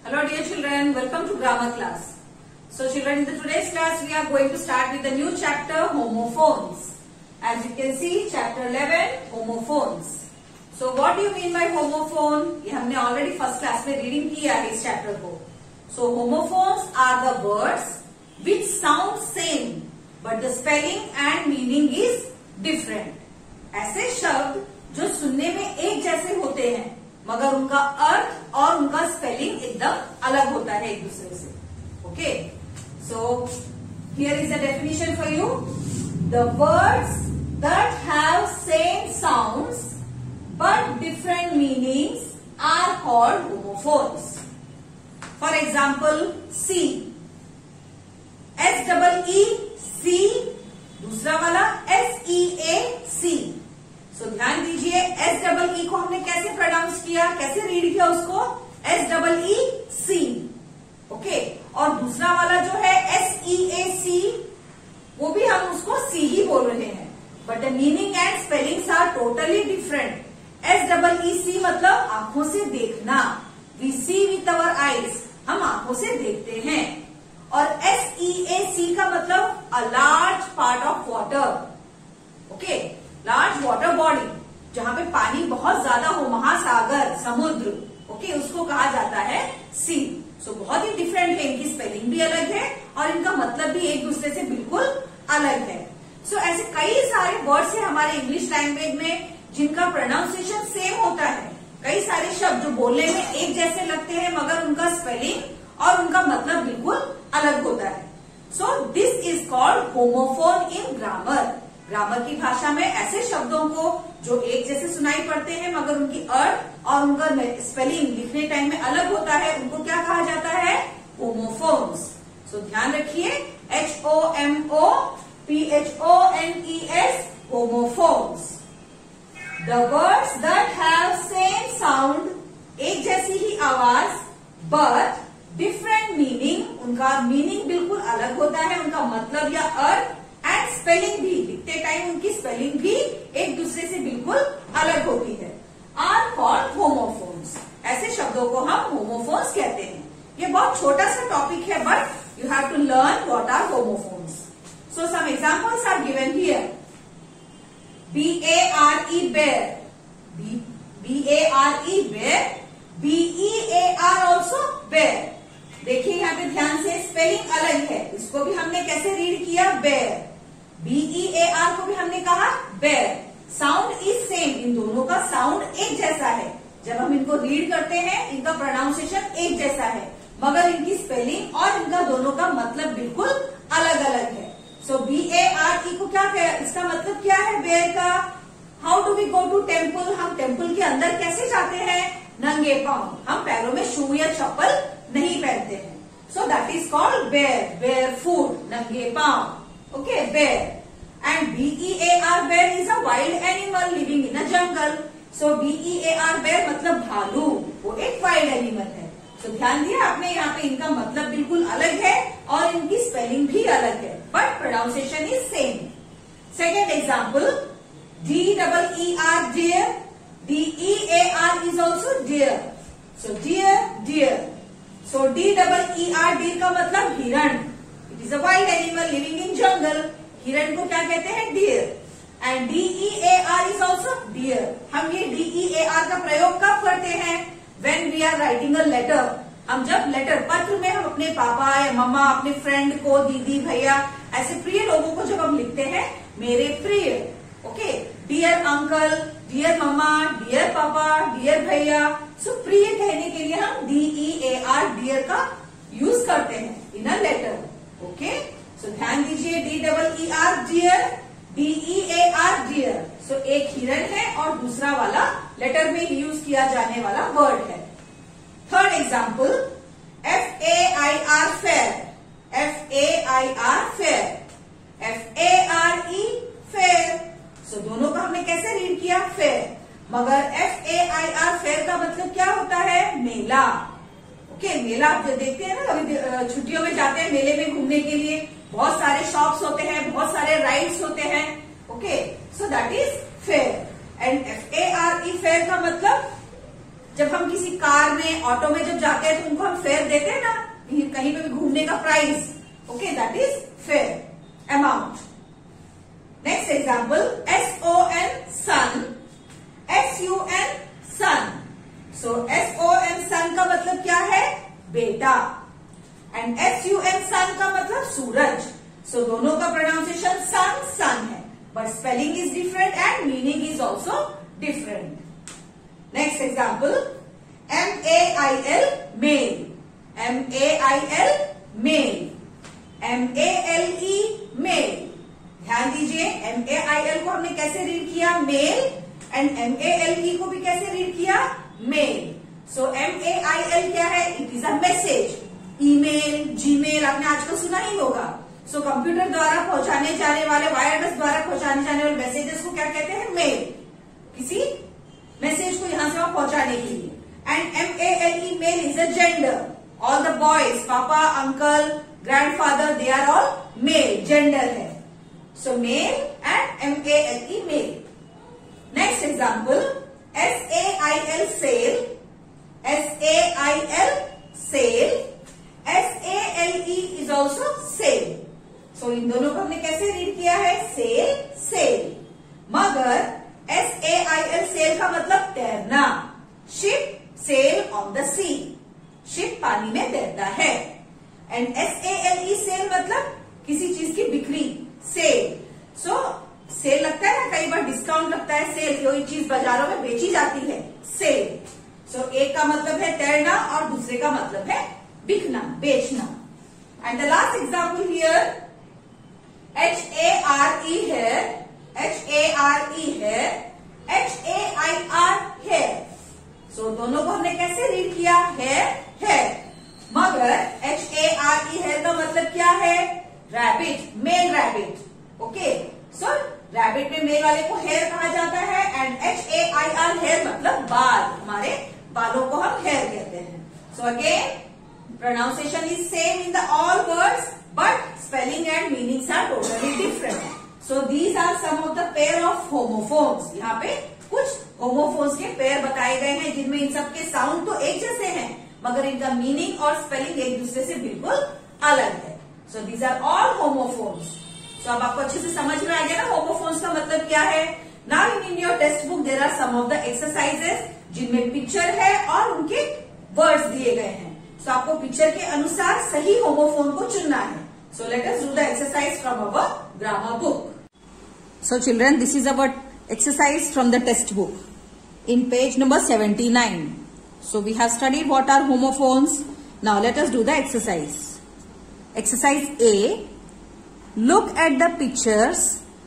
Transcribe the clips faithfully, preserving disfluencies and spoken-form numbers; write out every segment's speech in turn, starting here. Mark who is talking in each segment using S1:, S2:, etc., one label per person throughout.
S1: Hello dear children, welcome to grammar class. So children, in the today's class we are going to start with the new chapter homophones. As you can see, chapter eleven homophones. So what do you mean by homophone? ये हमने already first class में reading किया है इस chapter को. So homophones are the words which sound same but the spelling and meaning is different. ऐसे शब्द जो सुनने में एक जैसे होते हैं मगर उनका अर्थ और उनका स्पेलिंग एकदम अलग होता है एक दूसरे से. Okay, so here is a definition for you. The words that have same sounds but different meanings are called homophones. For example, see, S double E see, दूसरा वाला एस ई ए सी. सो so, ध्यान दीजिए, एस डबल ई को हमने कैसे pronounce किया, कैसे read किया उसको, S double E see. Okay, और दूसरा वाला जो है एस ई ए सी, वो भी हम उसको सी ही बोल रहे हैं but the meaning and spellings are totally different. S double E see मतलब आंखों से देखना, we see with our eyes, हम आंखों से देखते हैं. और एस ई ए सी का मतलब a large part of water. Okay, large water body, जहां पे पानी बहुत ज्यादा हो, महासागर, समुद्र, ओके, उसको कहा जाता है सी. सो बहुत ही डिफरेंट है, इनकी स्पेलिंग भी अलग है और इनका मतलब भी एक दूसरे से बिल्कुल अलग है. सो so, ऐसे कई सारे वर्ड्स है हमारे इंग्लिश लैंग्वेज में जिनका प्रोनाउंसिएशन सेम होता है. कई सारे शब्द जो बोलने में एक जैसे लगते हैं मगर उनका स्पेलिंग और उनका मतलब बिल्कुल अलग होता है. So this is called homophone in grammar. Grammar की भाषा में ऐसे शब्दों को जो एक जैसे सुनाई पड़ते हैं मगर उनकी अर्थ और उनका स्पेलिंग लिखने टाइम में अलग होता है, उनको क्या कहा जाता है, होमोफोन्स. सो so, ध्यान रखिए, H O M O P H O N E S, homophones. The words that have same sound, एक जैसी ही आवाज बट डिफरेंट मीनिंग, उनका मीनिंग बिल्कुल अलग होता है, उनका मतलब या अर्थ एंड स्पेलिंग भी, लिखते टाइम उनकी स्पेलिंग भी एक दूसरे से बिल्कुल अलग होती है, आर कॉल्ड होमोफोन्स. ऐसे शब्दों को हम होमोफोन्स कहते हैं. ये बहुत छोटा सा टॉपिक है but you have to learn what are homophones. So some examples are given here. B A R E bare, B A R E bare, B E A R also bear. देखिए यहाँ पे ध्यान से, spelling अलग है, इसको भी हमने कैसे रीड किया, bare. B E A R को भी हमने कहा बेयर. साउंड इज सेम, इन दोनों का साउंड एक जैसा है. जब हम इनको रीड करते हैं इनका प्रोनाउंसिएशन एक जैसा है मगर इनकी स्पेलिंग और इनका दोनों का मतलब बिल्कुल अलग अलग है. सो बी ए आर ई को क्या कह, इसका मतलब क्या है बेयर का. How do we go to temple, हम टेम्पल के अंदर कैसे जाते हैं, नंगे पांव, हम पैरों में शू या चप्पल नहीं पहनते हैं. So that is called bare, bare foot, नंगे पांव. Okay, bare. And B E A R bear is a wild animal living in a jungle. So B E A R bear मतलब भालू, वो एक वाइल्ड एनिमल है. So so, ध्यान दिया आपने, यहाँ पे इनका मतलब बिल्कुल अलग है और इनकी स्पेलिंग भी अलग है but pronunciation is same. Second example, D double E R dear, D E A R is also dear. So deer, dear. So D double E R, D का मतलब हिरण, it is a wild animal living in jungle. हिरण को क्या कहते हैं, deer. And D E A R is also dear. हम ये डी ई ए आर का प्रयोग कब करते हैं, when we are writing a letter. हम जब लेटर, पत्र में हम अपने पापा या मम्मा, अपने फ्रेंड को, दीदी, भैया, ऐसे प्रिय लोगों को जब हम लिखते हैं, मेरे प्रिय, okay, dear uncle, dear mamma, dear papa, dear bhaiya. So प्रिय कहने के लिए हम D E A R, dear का यूज करते हैं in a letter. Okay, so ध्यान दीजिए, D double E R dear, D E A R dear. So एक हिरण है और दूसरा वाला लेटर में यूज किया जाने वाला वर्ड है. Third example, F A I R fair, F A I R fair, F A R E fare. So दोनों का हमने कैसे रीड किया, फेयर. मगर F A I R fair का मतलब क्या होता है, मेला. ओके okay, मेला आप जो देखते हैं ना, अभी छुट्टियों में जाते हैं मेले में घूमने के लिए, बहुत सारे शॉप्स होते हैं, बहुत सारे राइड्स होते हैं. Okay, so that is fair. And F A R E fare का मतलब जब हम किसी कार में, ऑटो में जब जाते हैं तो उनको हम फेयर देते हैं ना, कहीं पे भी घूमने का price. Okay, that is fare amount. Next example, S O N son, S U N sun. So S O N सन का मतलब क्या है? बेटा. एंड एस यू एन सन का मतलब सूरज. सो so, दोनों का प्रोनाउंसिएशन सन सन है, but spelling is different and meaning is also different. Next example, M A I L mail, M A I L mail, M A L E male. ध्यान दीजिए, M A I L को हमने कैसे read किया? Mail. And M A L E को भी कैसे read किया? Male. So M A I L क्या है? It is a message. Email, Gmail आपने आजकल सुना ही होगा. सो so, कंप्यूटर द्वारा पहुंचाने जाने वाले, वायरलेस द्वारा पहुंचाने जाने वाले मैसेजेस को क्या कहते हैं? मेल. किसी मैसेज को यहां से वहां पहुंचाने के लिए. And M A L E male is a gender. All the boys, papa, uncle, grandfather, they are all male. Gender है. So mail and M A L E male. Next example, S A I L cell, S A I L cell, S A L E is also sale. So इन दोनों को हमने कैसे read किया है? Sail sale. मगर S A I L sail का मतलब तैरना. Ship sail on the sea. Ship पानी में तैरता है. And S A L E sale मतलब किसी चीज की बिक्री. सेल. सो सेल लगता है ना, कई बार डिस्काउंट लगता है. सेल, कोई चीज बाजारों में बेची जाती है. सेल. सो so, एक का मतलब है तैरना और दूसरे का मतलब है बिकना, बेचना. And the last example here, H A R E है, एच ए आर ई है, एच ए आई आर है. सो दोनों को हमने कैसे रीड किया? है है. मगर एच ए आर ई है का मतलब क्या है? Rabbit, male rabbit. Okay, so rabbit में मेल वाले को हेयर कहा जाता है. And H A I R hair मतलब बाल. हमारे बालों को हम हेयर कहते हैं. So again pronunciation is same in the all words, but spelling and meanings are totally different. So these are some of the pair of homophones. यहाँ पे कुछ homophones के पेयर बताए गए हैं, जिनमें इन सब के साउंड तो एक जैसे हैं, मगर इनका मीनिंग और स्पेलिंग एक दूसरे से बिल्कुल अलग है. So these are all homophones. So अब आपको अच्छे से समझ में आ गया ना homophones का मतलब क्या है. Now in your text book there are some of the exercises जिनमें पिक्चर है और उनके वर्ड्स दिए गए हैं. तो so, आपको पिक्चर के अनुसार सही होमोफोन को चुनना है. So let us do the exercise from our grammar book. So children, this is our exercise from the text book in page number seventy nine. So we have studied what are homophones. Now let us do the exercise. Exercise A, look at the pictures,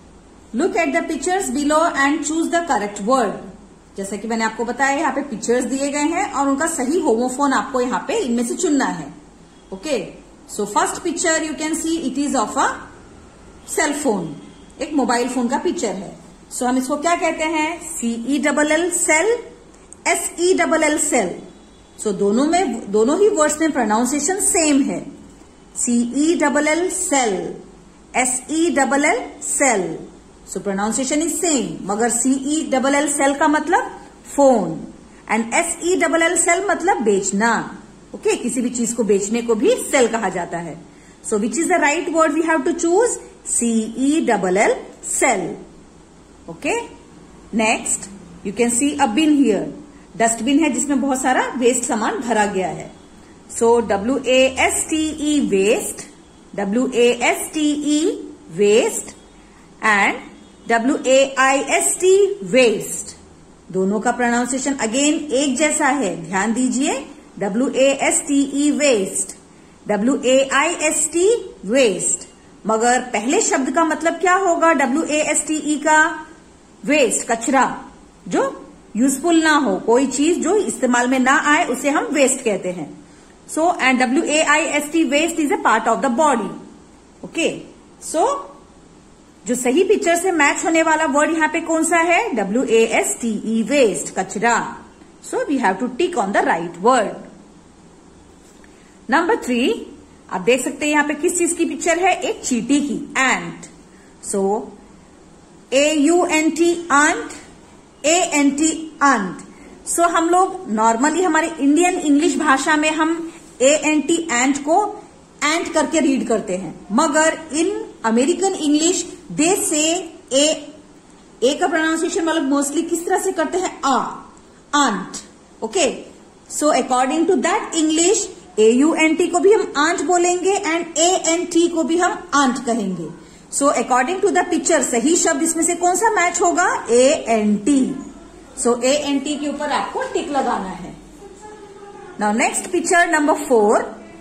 S1: look at the pictures below and choose the correct word. जैसा कि मैंने आपको बताया, यहाँ पे pictures दिए गए हैं और उनका सही होमोफोन आपको यहाँ पे इनमें से चुनना है. Okay, so first picture you can see it is of a cell phone. एक मोबाइल फोन का पिक्चर है. सो so, हम इसको क्या कहते हैं? C E double L cell, S E double L sell. So दोनों में, दोनों ही वर्ड्स में प्रोनाउंसिएशन सेम है. C E double L cell, S E double L sell. So pronunciation is same, मगर C E double L sail का मतलब phone and S E double L sell मतलब बेचना. Okay, okay? किसी भी चीज को बेचने को भी सेल कहा जाता है. So which is the right word we have to choose? C E double L cell. Okay, next you can see a bin here. Dustbin है जिसमें बहुत सारा वेस्ट सामान भरा गया है. So W A S T E waste, W A S T E waste and W A I S T waist. दोनों का प्रोनाउंसिएशन अगेन एक जैसा है. ध्यान दीजिए, W A S T E waste, W A I S T waist. मगर पहले शब्द का मतलब क्या होगा? W A S T E का वेस्ट, कचरा, जो यूजफुल ना हो, कोई चीज जो इस्तेमाल में ना आए उसे हम वेस्ट कहते हैं. So and W A I S T waist is a part of the body. Okay, so जो सही पिक्चर से मैच होने वाला वर्ड यहाँ पे कौन सा है? W A S T E waste, कचरा. So we have to tick on the right word. Number three, आप देख सकते हैं यहाँ पे किस चीज की पिक्चर है? एक चींटी की, ant. So A U N T, aunt, A N T, ant. So so, हम लोग नॉर्मली हमारे इंडियन इंग्लिश भाषा में हम ए एन टी एंट को एंट करके रीड करते हैं, मगर इन अमेरिकन इंग्लिश दे से ए ए का प्रोनाउंसिएशन मतलब मोस्टली किस तरह से करते हैं, आ, aunt. Okay, so according to that English A U N T को भी हम आंट बोलेंगे एंड ए एन टी को भी हम आंट कहेंगे. So according to the picture सही शब्द इसमें से कौन सा मैच होगा, A N T. So A N T के ऊपर आपको टिक लगाना है. Now next picture number four.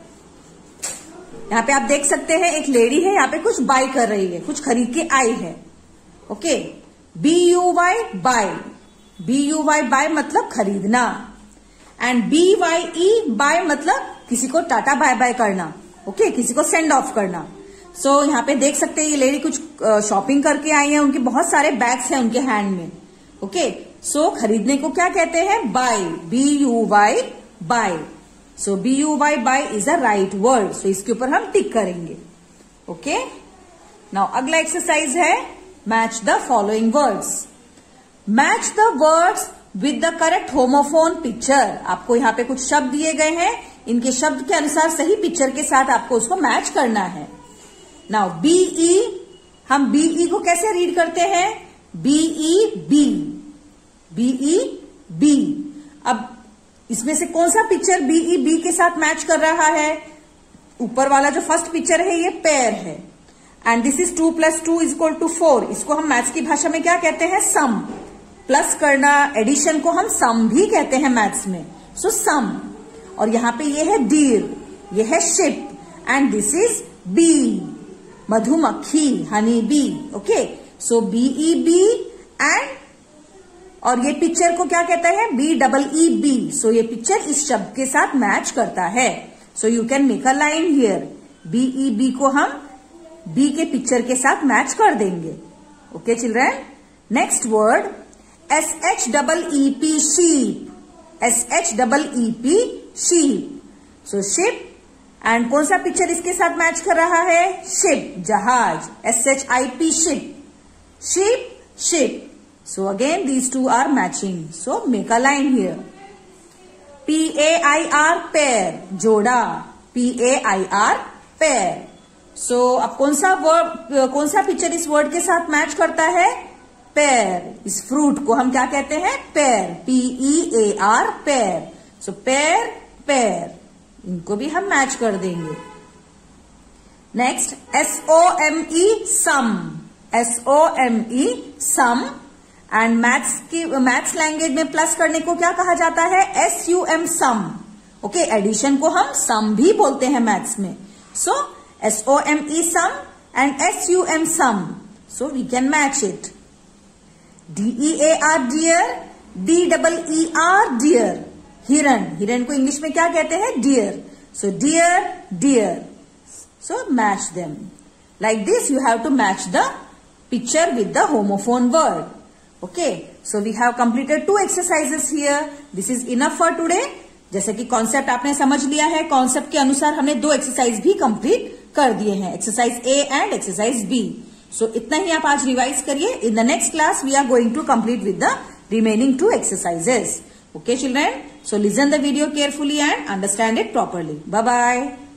S1: यहाँ पे आप देख सकते हैं एक लेडी है, यहाँ पे कुछ बाय कर रही है, कुछ खरीद के आई है. Okay, B U Y buy. B U Y buy मतलब खरीदना and B Y E bye मतलब किसी को टाटा बाय बाय करना. ओके okay, किसी को सेंड ऑफ करना. सो so, यहाँ पे देख सकते हैं ये लेडी कुछ शॉपिंग करके आई है, उनके बहुत सारे बैग्स हैं उनके हैंड में. ओके, सो खरीदने को क्या कहते हैं, bye. B U Y buy. So B U Y buy is a right word. So इसके ऊपर हम टिक करेंगे. ओके, नाउ अगला एक्सरसाइज है match the following words. Match the words with the correct homophone picture. आपको यहाँ पे कुछ शब्द दिए गए हैं, इनके शब्द के अनुसार सही पिक्चर के साथ आपको उसको मैच करना है. नाउ बीई, हम बीई को कैसे रीड करते हैं, बीई बी. Be B. अब इसमें से कौन सा पिक्चर बीई बी के साथ मैच कर रहा है, ऊपर वाला जो फर्स्ट पिक्चर है ये पेयर है and this is two plus two is equal to four. इसको हम मैथ्स की भाषा में क्या कहते हैं, सम. प्लस करना, एडिशन को हम सम भी कहते हैं मैथ्स में. सो सम. और यहां पे ये है डीर, ये है ship and this is bee, मधुमक्खी, honey bee. Okay, so B E be and और ये पिक्चर को क्या कहता है, B double E bee. So ये पिक्चर इस शब्द के साथ मैच करता है. So you can make a line here. B E be को हम बी के पिक्चर के साथ मैच कर देंगे. Okay children, next word S H double E P sheep. S H double E P sheep. So ship and कौन सा picture इसके साथ मैच कर रहा है, शिप, जहाज. S H I P ship, ship, ship. So again these two are matching. So make a line here. P A I R pair, जोड़ा. P A I R pair. So अब कौन सा word, कौन सा picture इस word के साथ match करता है, पेयर. इस फ्रूट को हम क्या कहते हैं, pair. P E A R pear. So pear, pair, इनको भी हम मैच कर देंगे. Next S O M E some. S O M E some. And maths की मैथ्स लैंग्वेज में प्लस करने को क्या कहा जाता है, S U M sum. Okay, addition को हम सम भी बोलते हैं मैथ्स में. So S O M E some and S U M sum. So we can match it. D E A R dear, D double E R deer. हिरन, हिरन को English में क्या कहते हैं, deer. So deer, dear. So match them. Like this you have to match the picture with the homophone word. Okay, so we have completed two exercises here. This is enough for today. जैसे कि concept आपने समझ लिया है, concept के अनुसार हमने दो एक्सरसाइज भी कंप्लीट कर दिए हैं, exercise A and exercise B. So इतना ही आप आज रिवाइज करिए. In the next class we are going to complete with the remaining two exercises. Okay children, so listen the video carefully and understand it properly. Bye bye.